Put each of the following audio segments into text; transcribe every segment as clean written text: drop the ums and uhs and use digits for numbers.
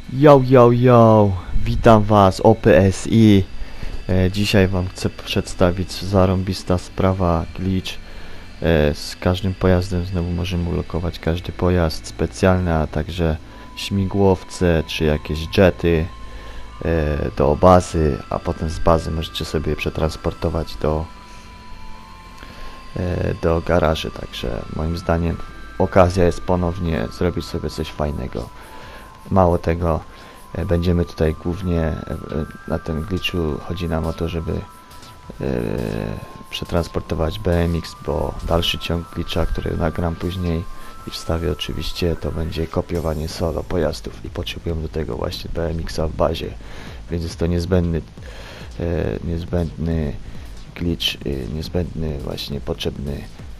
Yo, witam was OPSI. Dzisiaj wam chcę przedstawić zarąbista sprawa, glitch. Z każdym pojazdem znowu możemy ulokować każdy pojazd specjalny, a także śmigłowce czy jakieś jety do bazy, a potem z bazy możecie sobie je przetransportować do garaży. Także moim zdaniem okazja jest ponownie zrobić sobie coś fajnego. Mało tego, będziemy tutaj głównie na tym glitchu, chodzi nam o to, żeby przetransportować BMX, bo dalszy ciąg glitcha, który nagram później i wstawię oczywiście, to będzie kopiowanie solo pojazdów i potrzebujemy do tego właśnie BMX-a w bazie, więc jest to niezbędny glitch, niezbędny właśnie potrzebny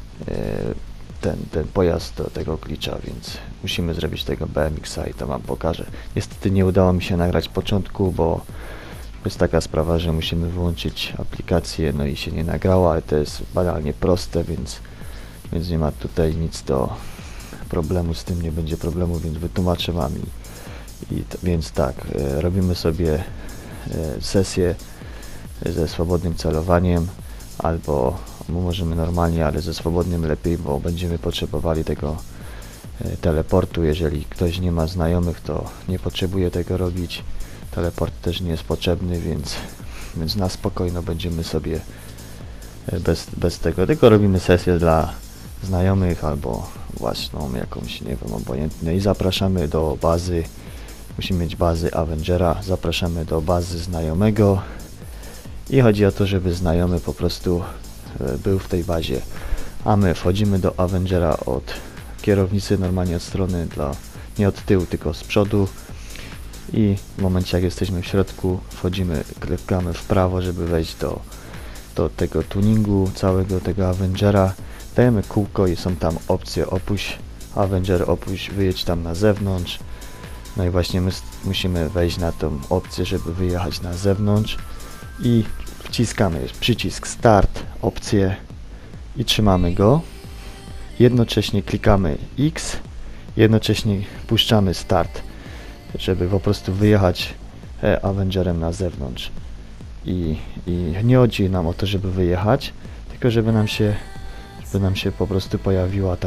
ten pojazd do tego glitcha, więc musimy zrobić tego BMX-a i to wam pokażę. Niestety nie udało mi się nagrać początku, bo jest taka sprawa, że musimy wyłączyć aplikację, no i się nie nagrało, ale to jest banalnie proste, więc nie ma tutaj nic do problemu, z tym nie będzie problemu, więc wytłumaczę wam więc tak, robimy sobie sesję ze swobodnym celowaniem, albo możemy normalnie, ale ze swobodnym lepiej, bo będziemy potrzebowali tego teleportu. Jeżeli ktoś nie ma znajomych, to nie potrzebuje tego robić. Teleport też nie jest potrzebny, więc na spokojno będziemy sobie bez tego, tylko robimy sesję dla znajomych albo własną jakąś, nie wiem, obojętne i zapraszamy do bazy. Musimy mieć bazy Avengera, zapraszamy do bazy znajomego i chodzi o to, żeby znajomy po prostu był w tej bazie, a my wchodzimy do Avengera od kierownicy, normalnie od strony, nie od tyłu, tylko z przodu, i w momencie jak jesteśmy w środku, wchodzimy, klikamy w prawo, żeby wejść do tego tuningu całego tego Avengera, dajemy kółko i są tam opcje: opuść Avenger, opuść, wyjedź tam na zewnątrz. No i właśnie my musimy wejść na tą opcję, żeby wyjechać na zewnątrz, i wciskamy przycisk start, opcję, i trzymamy go. Jednocześnie klikamy X, jednocześnie puszczamy start, żeby po prostu wyjechać Avengerem na zewnątrz. I nie chodzi nam o to, żeby wyjechać, tylko żeby nam się po prostu pojawiła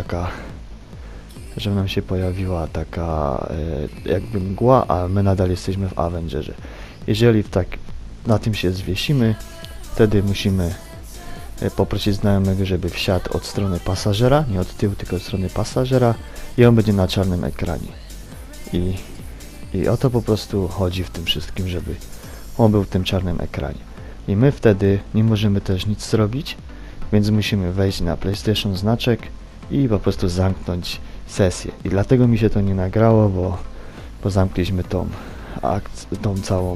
taka jakby mgła, a my nadal jesteśmy w Avengerze. Jeżeli na tym się zwiesimy, wtedy musimy poprosić znajomego, żeby wsiadł od strony pasażera, nie od tyłu, tylko od strony pasażera, i on będzie na czarnym ekranie. I o to po prostu chodzi w tym wszystkim, żeby on był w tym czarnym ekranie. I my wtedy nie możemy też nic zrobić, więc musimy wejść na PlayStation znaczek i po prostu zamknąć sesję. I dlatego mi się to nie nagrało, bo zamknęliśmy tą całą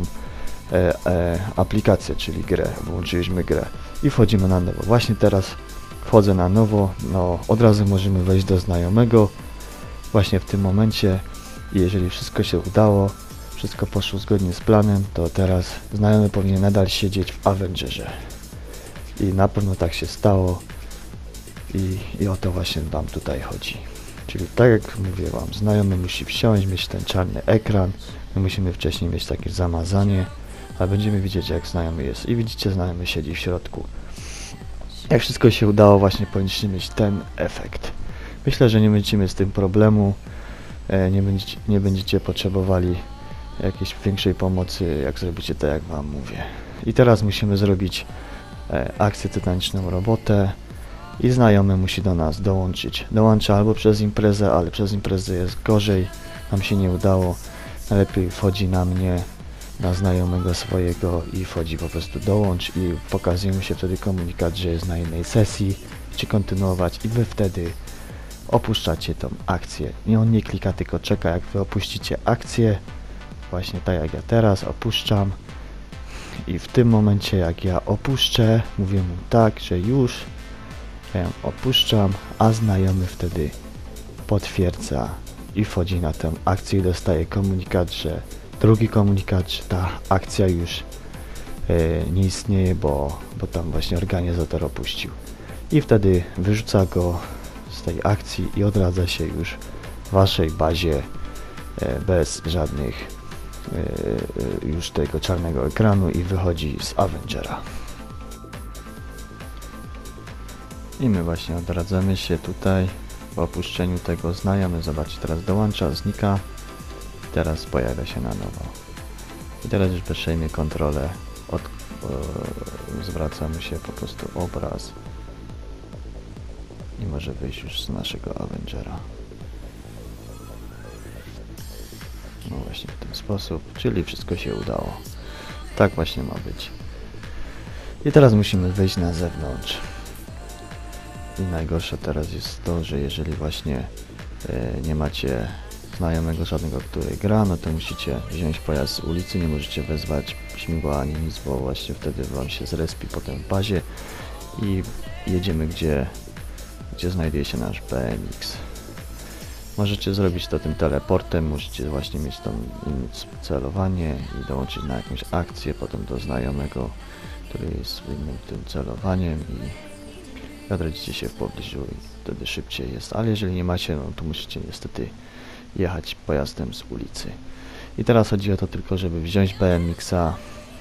aplikację, czyli grę, włączyliśmy grę i wchodzimy na nowo. Właśnie teraz wchodzę na nowo, no od razu możemy wejść do znajomego właśnie w tym momencie, i jeżeli wszystko się udało, wszystko poszło zgodnie z planem, to teraz znajomy powinien nadal siedzieć w Avengerze. I na pewno tak się stało i o to właśnie wam tutaj chodzi. Czyli tak jak mówię wam, znajomy musi wsiąść, mieć ten czarny ekran, my musimy wcześniej mieć takie zamazanie, ale będziemy widzieć, jak znajomy jest. I widzicie, znajomy siedzi w środku. Jak wszystko się udało, właśnie powinniście mieć ten efekt. Myślę, że nie będziecie mieć z tym problemu, nie będziecie potrzebowali jakiejś większej pomocy, jak zrobicie tak, jak wam mówię. I teraz musimy zrobić akcję tytaniczną robotę i znajomy musi do nas dołączyć. Dołącza albo przez imprezę, ale przez imprezę jest gorzej, nam się nie udało. Najlepiej wchodzi na mnie, na znajomego swojego, i wchodzi po prostu dołącz, i pokazuje mu się wtedy komunikat, że jest na innej sesji, czy kontynuować, i wy wtedy opuszczacie tą akcję. I on nie klika, tylko czeka, jak wy opuścicie akcję, właśnie tak jak ja teraz opuszczam, i w tym momencie jak ja opuszczę, mówię mu tak, że już ja ją opuszczam, a znajomy wtedy potwierdza i wchodzi na tę akcję i dostaje komunikat, drugi komunikat, że ta akcja już nie istnieje, bo tam właśnie organizator opuścił. I wtedy wyrzuca go z tej akcji i odradza się już w waszej bazie bez żadnych już tego czarnego ekranu i wychodzi z Avengera. I my właśnie odradzamy się tutaj po opuszczeniu tego znajomy. Zobaczcie, teraz dołącza, znika. Teraz pojawia się na nowo. I teraz już przejmie kontrolę. Zwraca mu się po prostu obraz. I może wyjść już z naszego Avengera. No właśnie w ten sposób. Czyli wszystko się udało. Tak właśnie ma być. I teraz musimy wyjść na zewnątrz. I najgorsze teraz jest to, że jeżeli właśnie nie macie znajomego żadnego, który gra, no to musicie wziąć pojazd z ulicy, nie możecie wezwać śmigła ani nic, bo właśnie wtedy wam się zrespi potem w bazie i jedziemy gdzie znajduje się nasz BMX. Możecie zrobić to tym teleportem, możecie właśnie mieć tam celowanie i dołączyć na jakąś akcję, potem do znajomego, który jest innym tym celowaniem i odrodzicie się w pobliżu i wtedy szybciej jest, ale jeżeli nie macie, no to musicie niestety jechać pojazdem z ulicy. I teraz chodzi o to tylko, żeby wziąć BMX-a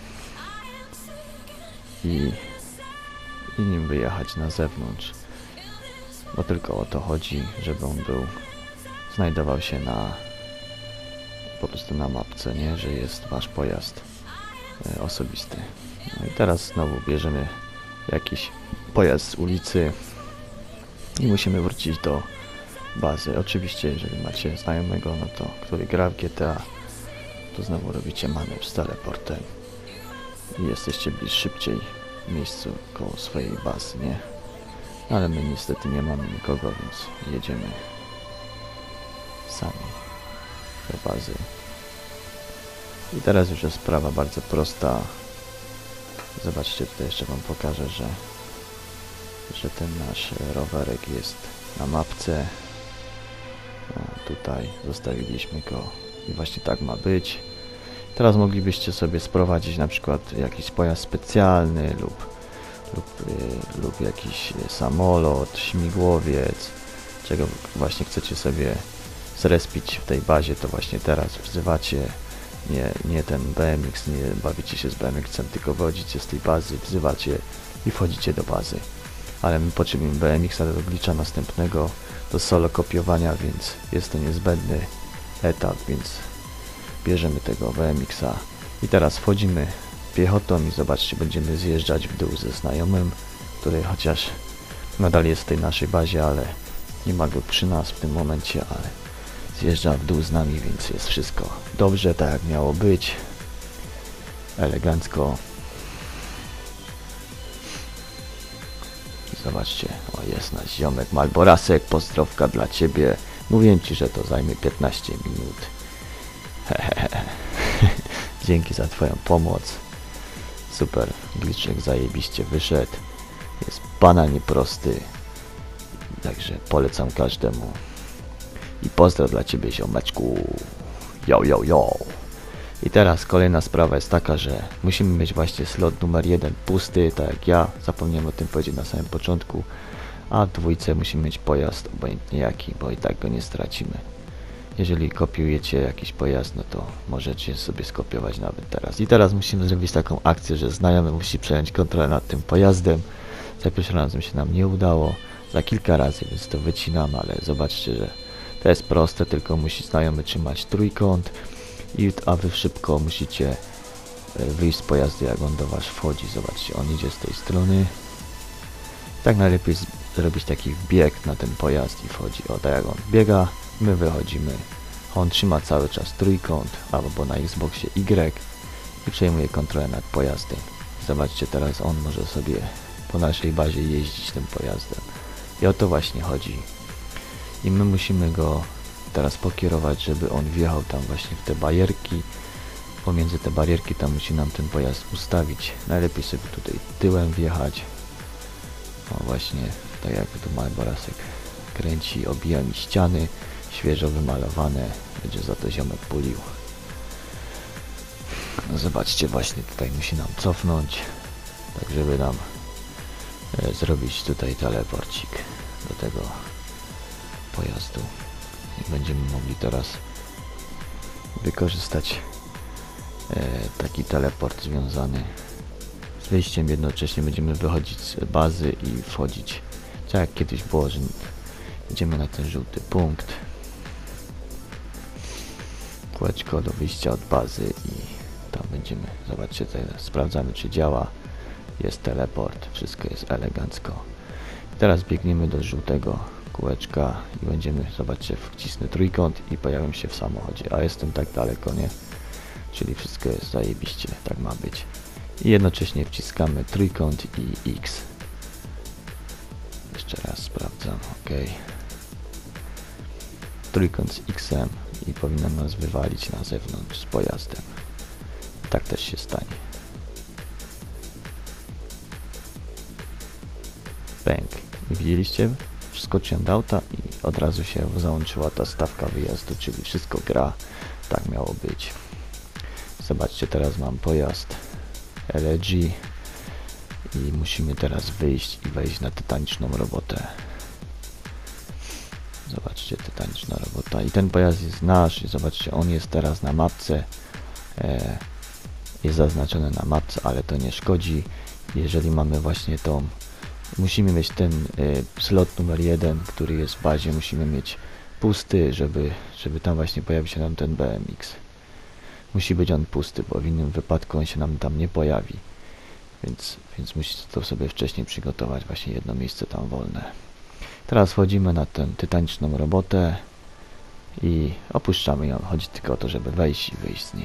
i nim wyjechać na zewnątrz, bo tylko o to chodzi, żeby on znajdował się po prostu na mapce, nie, że jest wasz pojazd osobisty. No i teraz znowu bierzemy jakiś pojazd z ulicy i musimy wrócić do bazy. Oczywiście, jeżeli macie znajomego, no to który gra w GTA, to znowu robicie manewr z teleportem i jesteście szybciej w miejscu koło swojej bazy, nie? Ale my niestety nie mamy nikogo, więc jedziemy sami do bazy. I teraz już jest sprawa bardzo prosta. Zobaczcie, tutaj jeszcze wam pokażę, że ten nasz rowerek jest na mapce. No, tutaj zostawiliśmy go i właśnie tak ma być. Teraz moglibyście sobie sprowadzić na przykład jakiś pojazd specjalny lub jakiś samolot, śmigłowiec, czego właśnie chcecie sobie zrespić w tej bazie, to właśnie teraz wzywacie nie ten BMX, nie bawicie się z BMX-em, tylko wychodzicie z tej bazy, wzywacie i wchodzicie do bazy. Ale my potrzebujemy BMX-a do glitcha następnego, do solo kopiowania, więc jest to niezbędny etap, więc bierzemy tego BMX-a i teraz wchodzimy piechotą i zobaczcie, będziemy zjeżdżać w dół ze znajomym, który chociaż nadal jest w tej naszej bazie, ale nie ma go przy nas w tym momencie, ale zjeżdża w dół z nami, więc jest wszystko dobrze, tak jak miało być, elegancko. Zobaczcie, o, jest nasz ziomek Malborasek, pozdrowka dla ciebie. Mówiłem ci, że to zajmie 15 minut. Dzięki za twoją pomoc. Super, glitchek zajebiście wyszedł. Jest banalnie prosty. Także polecam każdemu. I pozdro dla ciebie, ziomeczku. Yo, yo, yo. I teraz kolejna sprawa jest taka, że musimy mieć właśnie slot numer 1 pusty, tak jak ja, zapomniałem o tym powiedzieć na samym początku, a w dwójce musimy mieć pojazd, obojętnie jaki, bo i tak go nie stracimy. Jeżeli kopiujecie jakiś pojazd, no to możecie sobie skopiować nawet teraz. I teraz musimy zrobić taką akcję, że znajomy musi przejąć kontrolę nad tym pojazdem. Za pierwszym razem się nam nie udało, za kilka razy, więc to wycinam, ale zobaczcie, że to jest proste, tylko musi znajomy trzymać trójkąt. A wy szybko musicie wyjść z pojazdu, jak on do was wchodzi. Zobaczcie, on idzie z tej strony. Tak najlepiej zrobić taki wbieg na ten pojazd i wchodzi. O, tak jak on biega, my wychodzimy. On trzyma cały czas trójkąt, albo na Xboxie Y i przejmuje kontrolę nad pojazdem. Zobaczcie, teraz on może sobie po naszej bazie jeździć tym pojazdem. I o to właśnie chodzi. I my musimy go teraz pokierować, żeby on wjechał tam właśnie w te barierki. Pomiędzy te barierki tam musi nam ten pojazd ustawić. Najlepiej sobie tutaj tyłem wjechać. O właśnie, tak jak tu Malborasek kręci, obija mi ściany, świeżo wymalowane. Będzie za to ziomek pulił. No zobaczcie, właśnie tutaj musi nam cofnąć, tak żeby nam zrobić tutaj teleporcik do tego pojazdu. I będziemy mogli teraz wykorzystać taki teleport związany z wyjściem. Jednocześnie będziemy wychodzić z bazy i wchodzić, tak jak kiedyś było, że idziemy na ten żółty punkt, kółeczko do wyjścia od bazy i tam będziemy, zobaczcie, teraz sprawdzamy, czy działa, jest teleport, wszystko jest elegancko. Teraz biegniemy do żółtego kółeczka i będziemy, zobaczcie, wcisnę trójkąt i pojawię się w samochodzie, a jestem tak daleko, nie? Czyli wszystko jest zajebiście, tak ma być. I jednocześnie wciskamy trójkąt i X. Jeszcze raz sprawdzam, ok. Trójkąt z X-em i powinno nas wywalić na zewnątrz z pojazdem. Tak też się stanie. Bęk. Widzieliście? Wskoczyłem do auta i od razu się załączyła ta stawka wyjazdu, czyli wszystko gra. Tak miało być. Zobaczcie, teraz mam pojazd LG i musimy teraz wyjść i wejść na tytaniczną robotę. Zobaczcie, tytaniczna robota i ten pojazd jest nasz i zobaczcie, on jest teraz na mapce, jest zaznaczony na mapce, ale to nie szkodzi, jeżeli mamy właśnie tą, musimy mieć ten slot numer 1, który jest w bazie, musimy mieć pusty, żeby tam właśnie pojawił się nam ten BMX. Musi być on pusty, bo w innym wypadku on się nam tam nie pojawi, więc musicie to sobie wcześniej przygotować, właśnie jedno miejsce tam wolne. Teraz wchodzimy na tę tytaniczną robotę i opuszczamy ją. Chodzi tylko o to, żeby wejść i wyjść z niej.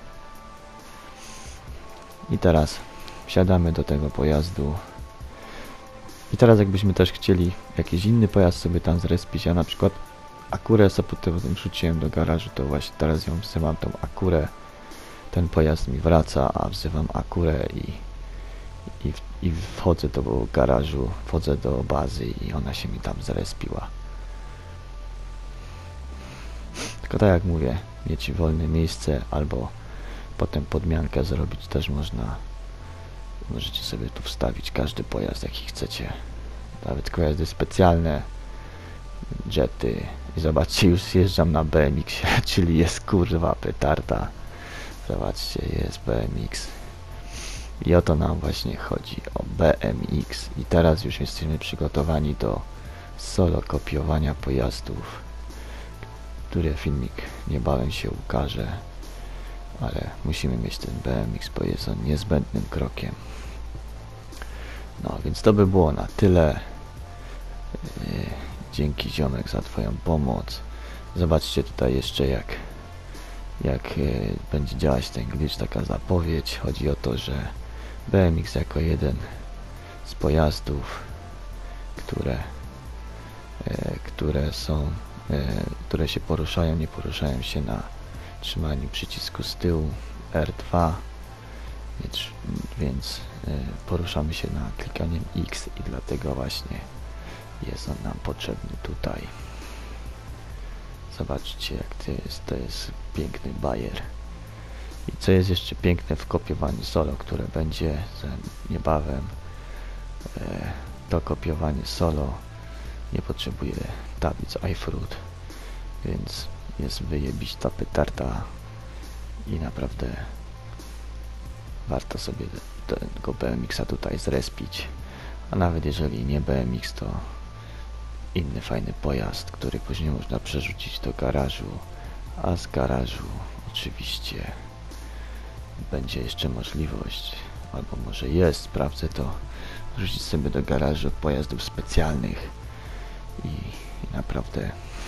I teraz wsiadamy do tego pojazdu. I teraz jakbyśmy też chcieli jakiś inny pojazd sobie tam zrespić, ja na przykład Akurę sobie potem wrzuciłem do garażu, to właśnie teraz ją wzywam, tą Akurę. Ten pojazd mi wraca, a wzywam Akurę i wchodzę do garażu, wchodzę do bazy i ona się mi tam zrespiła. Tylko tak jak mówię, mieć wolne miejsce albo potem podmiankę zrobić też można. Możecie sobie tu wstawić każdy pojazd jaki chcecie. Nawet pojazdy specjalne, jety. I zobaczcie, już zjeżdżam na BMX-ie, czyli jest kurwa petarda. Zobaczcie, jest BMX. I o to nam właśnie chodzi, o BMX. I teraz już jesteśmy przygotowani do solo kopiowania pojazdów, który filmik niebawem się ukaże, ale musimy mieć ten BMX, bo jest on niezbędnym krokiem. No więc to by było na tyle. Dzięki ziomek za twoją pomoc. Zobaczcie tutaj jeszcze jak będzie działać ten glitch, taka zapowiedź. Chodzi o to, że BMX jako jeden z pojazdów, które się poruszają, nie poruszają się na trzymaniu przycisku z tyłu R2, więc poruszamy się na klikaniem X i dlatego właśnie jest on nam potrzebny tutaj. Zobaczcie, jak to jest piękny bajer. I co jest jeszcze piękne w kopiowaniu solo, które będzie niebawem, to kopiowanie solo nie potrzebuje tablic iFruit, więc jest wyjebista petarda i naprawdę warto sobie tego BMX-a tutaj zrespić, a nawet jeżeli nie BMX, to inny fajny pojazd, który później można przerzucić do garażu, a z garażu oczywiście będzie jeszcze możliwość, albo może jest, sprawdzę to, wrzucić sobie do garażu pojazdów specjalnych i naprawdę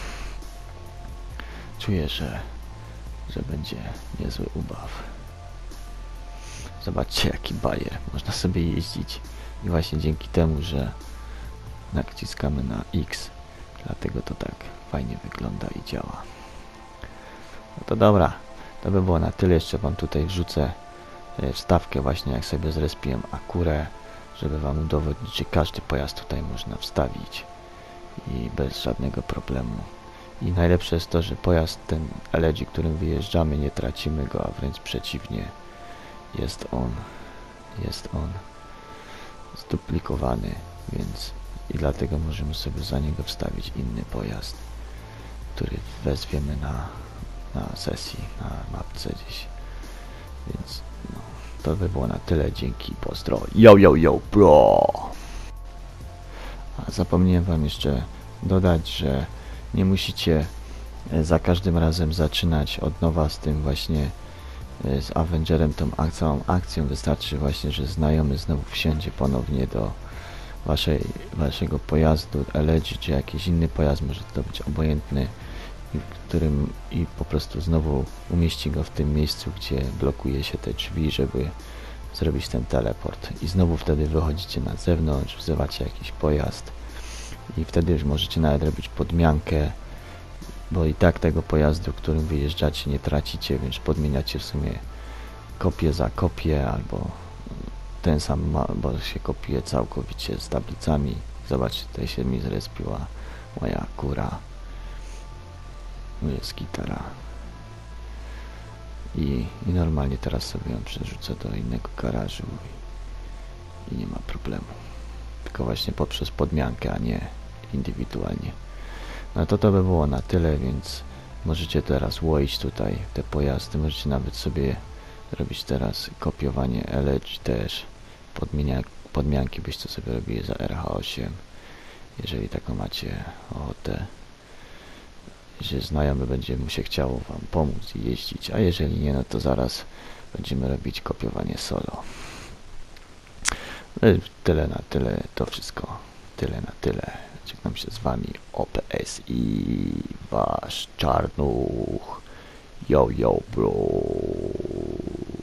czuję, że będzie niezły ubaw. Zobaczcie, jaki bajer, można sobie jeździć i właśnie dzięki temu, że naciskamy na X, dlatego to tak fajnie wygląda i działa. No to dobra, to by było na tyle. Jeszcze wam tutaj wrzucę wstawkę właśnie, jak sobie zrespiłem Akurę, żeby wam udowodnić, że każdy pojazd tutaj można wstawić i bez żadnego problemu. I najlepsze jest to, że pojazd ten LG, którym wyjeżdżamy, nie tracimy go, a wręcz przeciwnie, jest on zduplikowany, więc i dlatego możemy sobie za niego wstawić inny pojazd, który wezwiemy na sesji, na mapce gdzieś. Więc no, to by było na tyle. Dzięki, pozdro. Yo, yo, yo, bro! A zapomniałem wam jeszcze dodać, że nie musicie za każdym razem zaczynać od nowa z tym właśnie z Avengerem, tą całą akcją. Wystarczy właśnie, że znajomy znowu wsiądzie ponownie do waszego pojazdu, LG czy jakiś inny pojazd, może to być obojętny, i po prostu znowu umieści go w tym miejscu, gdzie blokuje się te drzwi, żeby zrobić ten teleport. I znowu wtedy wychodzicie na zewnątrz, wzywacie jakiś pojazd i wtedy już możecie nawet robić podmiankę, bo i tak tego pojazdu, którym wyjeżdżacie, nie tracicie, więc podmieniacie w sumie kopię za kopię, albo ten sam bo się kopiuje całkowicie z tablicami. Zobaczcie, tutaj się mi zrespiła moja kura. Jest gitara. I normalnie teraz sobie ją przerzucę do innego garażu i nie ma problemu. Tylko właśnie poprzez podmiankę, a nie indywidualnie. No to by było na tyle, więc możecie teraz łoić tutaj te pojazdy. Możecie nawet sobie robić teraz kopiowanie LG też. Podmianki byście sobie robili za RH8. Jeżeli taką macie ochotę. Że znajomy będzie mu się chciało wam pomóc i jeździć, a jeżeli nie, no to zaraz będziemy robić kopiowanie solo. Tyle na tyle, to wszystko. Tyle na tyle. Żegnam się z wami, OPS i wasz Czarnuch. Yo, yo, bro.